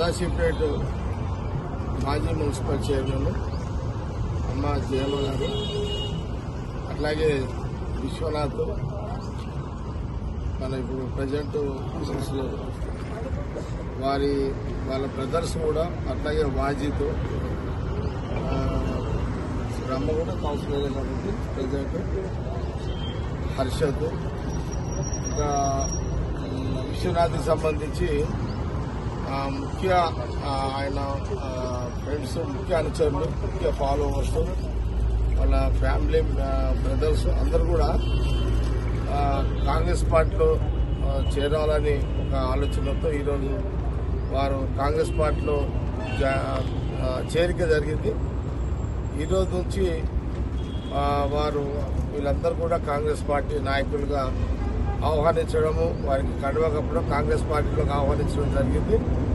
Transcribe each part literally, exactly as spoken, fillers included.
సదాశివపేట మాజీ municipal chairman అమ్మ జయమ్మ గారు, అట్లాగే విశ్వనాథ్ మన ఇప్పుడు ప్రజెంట్ వారి వాళ్ళ బ్రదర్స్ కూడా, అట్లాగే వాజీతో అమ్మ కూడా కౌన్సిలర్ కాబట్టి ప్రజెంట్ హర్షద్, ఇంకా విశ్వనాథ్కి సంబంధించి ముఖ్య ఆయన ఫ్రెండ్స్, ముఖ్య అనుచరులు, ముఖ్య ఫాలోవర్స్, వాళ్ళ ఫ్యామిలీ బ్రదర్స్ అందరూ కూడా కాంగ్రెస్ పార్టీలో చేరాలని ఒక ఆలోచనతో ఈరోజు వారు కాంగ్రెస్ పార్టీలో చేరిక జరిగింది. ఈరోజు నుంచి వారు వీళ్ళందరూ కూడా కాంగ్రెస్ పార్టీ నాయకులుగా ఆహ్వానించడము, వారికి కండువా కప్పడం, కాంగ్రెస్ పార్టీలోకి ఆహ్వానించడం జరిగింది.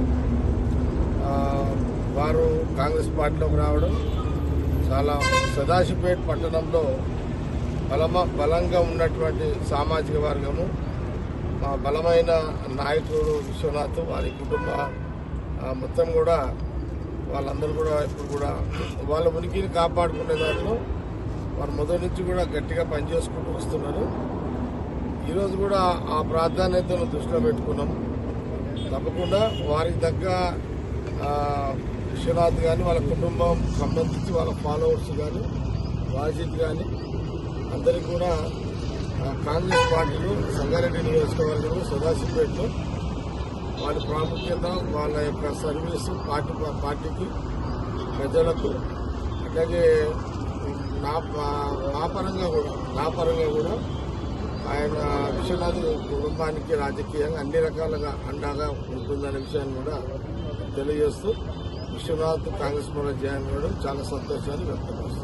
వారు కాంగ్రెస్ పార్టీలోకి రావడం చాలా సదాశివపేట పట్టణంలో బలమ బలంగా ఉన్నటువంటి సామాజిక వర్గము, బలమైన నాయకుడు విశ్వనాథ్, వారి కుటుంబ మొత్తం కూడా వాళ్ళందరూ కూడా ఇప్పుడు కూడా వాళ్ళ ఉనికిని కాపాడుకునే దాంట్లో వారు మొదటి నుంచి కూడా గట్టిగా పనిచేసుకుంటూ వస్తున్నారు. ఈరోజు కూడా ఆ ప్రాధాన్యతను దృష్టిలో పెట్టుకున్నాం. తప్పకుండా వారికి తగ్గ విశ్వనాథ్ కానీ వాళ్ళ కుటుంబం సంబంధించి వాళ్ళ ఫాలోవర్స్ కానీ వాజిద్ కానీ అందరికీ కూడా కాంగ్రెస్ పార్టీలో సంగారెడ్డి నియోజకవర్గంలో సదాశివపేటలో వారి ప్రాముఖ్యత, వాళ్ళ యొక్క సర్వీసు పార్టీ పార్టీకి ప్రజలకు, అట్లాగే నా నా పరంగా కూడా నా పరంగా కూడా ఆయన విశ్వనాథ్ కుటుంబానికి రాజకీయంగా అన్ని రకాలుగా అండగా ఉంటుందనే విషయాన్ని కూడా తెలియజేస్తూ విశ్వనాథ్ కాంగ్రెస్ పార్టీ జాయిన్ అవ్వడం చాలా సంతోషాన్ని వ్యక్తపరుస్తున్నారు.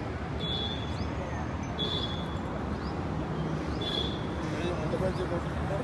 ముందు